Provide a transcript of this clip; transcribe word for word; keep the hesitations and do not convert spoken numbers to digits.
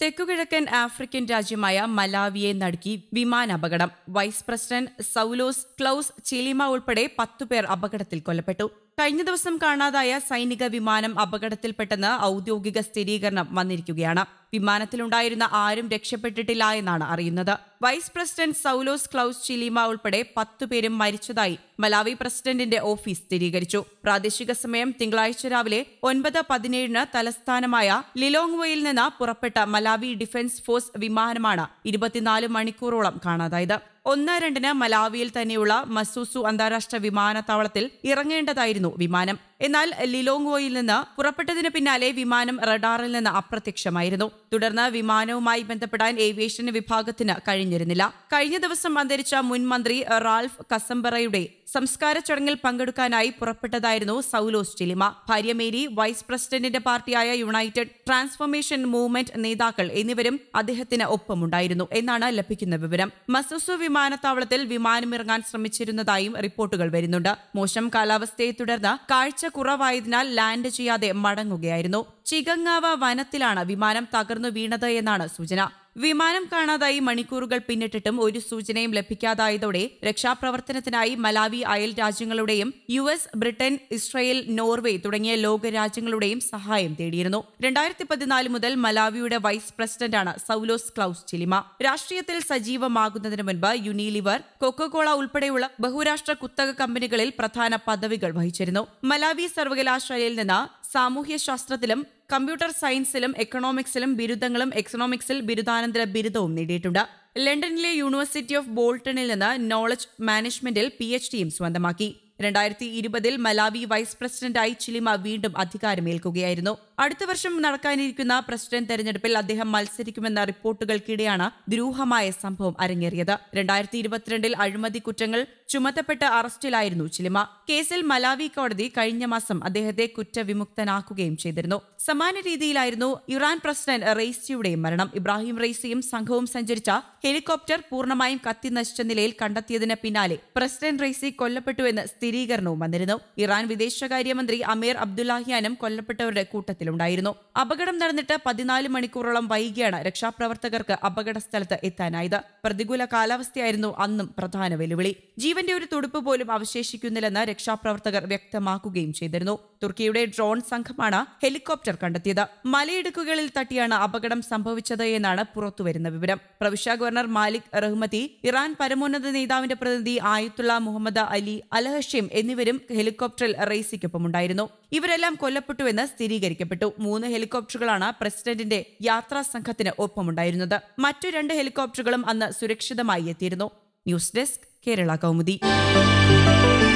തെക്കുകിഴക്കൻ ആഫ്രിക്കൻ രാജ്യമായ മലാവിയെ നടുക്കി വിമാനാപകടം. Vice president സൗലോസ് ക്ലൌസ് ചിലിമ ഉൾപ്പെടെ പത്തുപേർ അപകടത്തിൽ കൊല്ലപ്പെട്ടു. കഴിഞ്ഞ ദിവസം കാണാതായ സൈനിക വിമാനം അപകടത്തിൽപ്പെട്ടെന്ന് ഔദ്യോഗിക സ്ഥിരീകരണം വന്നിരിക്കുകയാണ്. വിമാനത്തിലുണ്ടായിരുന്ന ആരും രക്ഷപ്പെട്ടിട്ടില്ല എന്നാണ് അറിയുന്നത്. വൈസ് പ്രസിഡന്റ് സൗലോസ് ക്ലൌസ് ചിലിമ ഉൾപ്പെടെ പത്തുപേരും മരിച്ചതായി മലാവി പ്രസിഡന്റിന്റെ ഓഫീസ് സ്ഥിരീകരിച്ചു. പ്രാദേശിക സമയം തിങ്കളാഴ്ച രാവിലെ ഒൻപത് പതിനേഴിന് തലസ്ഥാനമായ ലിലോങ്വയിൽ നിന്ന് പുറപ്പെട്ട മലാവി ഡിഫൻസ് ഫോഴ്സ് വിമാനമാണ് ഇരുപത്തിനാല് മണിക്കൂറോളം കാണാതായത്. ഒന്ന് രണ്ടിന് മലാവിയിൽ തന്നെയുള്ള മസൂസു അന്താരാഷ്ട്ര വിമാനത്താവളത്തിൽ ഇറങ്ങേണ്ടതായിരുന്നു വിമാനം. എന്നാൽ ലിലോങ്വോയിൽ നിന്ന് പുറപ്പെട്ടതിന് പിന്നാലെ വിമാനം റഡാറിൽ നിന്ന് അപ്രത്യക്ഷമായിരുന്നു. തുടർന്ന് വിമാനവുമായി ബന്ധപ്പെടാൻ ഏവിയേഷൻ വിഭാഗത്തിന് കഴിഞ്ഞിരുന്നില്ല. കഴിഞ്ഞ ദിവസം അന്തരിച്ച മുൻ മന്ത്രി റാൽഫ് കസംബറയുടെ സംസ്കാര ചടങ്ങിൽ പങ്കെടുക്കാനായി പുറപ്പെട്ടതായിരുന്നു സൗലോസ് ചിലിമ. ഭാര്യ മേരി, വൈസ് പ്രസിഡന്റിന്റെ പാർട്ടിയായ യുണൈറ്റഡ് ട്രാൻസ്ഫോർമേഷൻ മൂവ്മെന്റ് നേതാക്കൾ എന്നിവരും അദ്ദേഹത്തിന് ഒപ്പമുണ്ടായിരുന്നു എന്നാണ് ലഭിക്കുന്ന വിവരം. മസൂസു വിമാനത്താവളത്തിൽ വിമാനമിറങ്ങാൻ ശ്രമിച്ചിരുന്നതായും റിപ്പോർട്ടുകൾ വരുന്നുണ്ട്. മോശം കാലാവസ്ഥയെ തുടർന്ന് കാഴ്ച കുറവായതിനാൽ ലാൻഡ് ചെയ്യാതെ മടങ്ങുകയായിരുന്നു. ചിഗങ്ങാവ വനത്തിലാണ് വിമാനം തകർന്നു വീണത് എന്നാണ് സൂചന. വിമാനം കാണാതായി മണിക്കൂറുകൾ പിന്നിട്ടിട്ടും ഒരു സൂചനയും ലഭിക്കാതായതോടെ രക്ഷാപ്രവർത്തനത്തിനായി മലാവി അയൽ രാജ്യങ്ങളുടെയും U S, Britain, Israel, Norway തുടങ്ങിയ ലോക രാജ്യങ്ങളുടെയും സഹായം തേടിയിരുന്നു. രണ്ടായിരത്തി പതിനാല് മുതൽ മലാവിയുടെ വൈസ് പ്രസിഡന്റാണ് സൗലോസ് ക്ലൌസ് ചിലിമ. രാഷ്ട്രീയത്തിൽ സജീവമാകുന്നതിന് മുൻപ് യുനിലിവർ, കൊക്കോകോള ഉൾപ്പെടെയുള്ള ബഹുരാഷ്ട്ര കുത്തക കമ്പനികളിൽ പ്രധാന പദവികൾ വഹിച്ചിരുന്നു. മലാവി സർവകലാശാലയിൽ നിന്ന് സാമൂഹ്യശാസ്ത്രത്തിലും കമ്പ്യൂട്ടർ സയൻസിലും എക്കണോമിക്സിലും ബിരുദങ്ങളും എക്കണോമിക്സിൽ ബിരുദാനന്തര ബിരുദവും നേടിയിട്ടുണ്ട്. ലണ്ടനിലെ യൂണിവേഴ്സിറ്റി ഓഫ് ബോൾട്ടണിൽ നിന്ന് നോളജ് മാനേജ്മെന്റിൽ പി എച്ച് ഡിയും സ്വന്തമാക്കി. രണ്ടായിരത്തി ഇരുപതിൽ മലാവി വൈസ് പ്രസിഡന്റായി ചിലിമ വീണ്ടും അധികാരമേൽക്കുകയായിരുന്നു. അടുത്ത വർഷം നടക്കാനിരിക്കുന്ന പ്രസിഡന്റ് തെരഞ്ഞെടുപ്പിൽ അദ്ദേഹം മത്സരിക്കുമെന്ന റിപ്പോർട്ടുകൾക്കിടെയാണ് ദുരൂഹമായ സംഭവം അരങ്ങേറിയത്. രണ്ടായിരത്തി ഇരുപത്തിരണ്ടിൽ അഴിമതി കുറ്റങ്ങൾ ചുമത്തപ്പെട്ട് അറസ്റ്റിലായിരുന്നു ചിലിമ. കേസിൽ മലാവി കോടതി കഴിഞ്ഞ മാസം അദ്ദേഹത്തെ കുറ്റവിമുക്തനാക്കുകയും ചെയ്തിരുന്നു. സമാന രീതിയിലായിരുന്നു ഇറാൻ പ്രസിഡന്റ് റെയ്സിയുടെയും മരണം. ഇബ്രാഹിം റെയ്സിയും സംഘവും സഞ്ചരിച്ച ഹെലികോപ്റ്റർ പൂർണ്ണമായും കത്തിനശിച്ച നിലയിൽ കണ്ടെത്തിയതിന് പിന്നാലെ പ്രസിഡന്റ് റെയ്സി കൊല്ലപ്പെട്ടുവെന്ന് സ്ഥിരീകരണവും വന്നിരുന്നു. ഇറാൻ വിദേശകാര്യമന്ത്രി അമീർ അബ്ദുല്ലാഹിയാനും കൊല്ലപ്പെട്ടവരുടെ കൂട്ടത്തിലുണ്ടായിരുന്നു. അപകടം നടന്നിട്ട് പതിനാല് മണിക്കൂറോളം വൈകിയാണ് രക്ഷാപ്രവർത്തകർക്ക് അപകട സ്ഥലത്ത് എത്താനായത്. പ്രതികൂല കാലാവസ്ഥയായിരുന്നു അന്നും പ്രധാന വെല്ലുവിളി. ജീവന്റെ ഒരു തുടുപ്പ് പോലും അവശേഷിക്കുന്നില്ലെന്ന് രക്ഷാപ്രവർത്തകർ വ്യക്തമാക്കുകയും ചെയ്തിരുന്നു. തുർക്കിയുടെ ഡ്രോൺ സംഘമാണ് ഹെലികോപ്റ്റർ കണ്ടെത്തിയത്. മലയിടുക്കുകളിൽ തട്ടിയാണ് അപകടം സംഭവിച്ചത് എന്നാണ് പുറത്തുവരുന്ന വിവരം. പ്രവിശ്യ ഗവർണർ മാലിക് റഹ്മതി, ഇറാൻ പരമോന്നത നേതാവിന്റെ പ്രതിനിധി ആയത്തുള്ള മുഹമ്മദ് അലി അൽഹഷിം എന്നിവരും ഹെലികോപ്റ്ററിൽ റെയ്സിക്കൊപ്പമുണ്ടായിരുന്നു. ഇവരെല്ലാം കൊല്ലപ്പെട്ടുവെന്ന് സ്ഥിരീകരിക്കപ്പെട്ടു. മൂന്ന് ഹെലികോപ്റ്ററുകളാണ് പ്രസിഡന്റിന്റെ യാത്രാ സംഘത്തിന് ഒപ്പമുണ്ടായിരുന്നത്. മറ്റു രണ്ട് ഹെലികോപ്റ്ററുകളും അന്ന് സുരക്ഷിതമായി എത്തിയിരുന്നു. News desk, Kerala Kaumudi.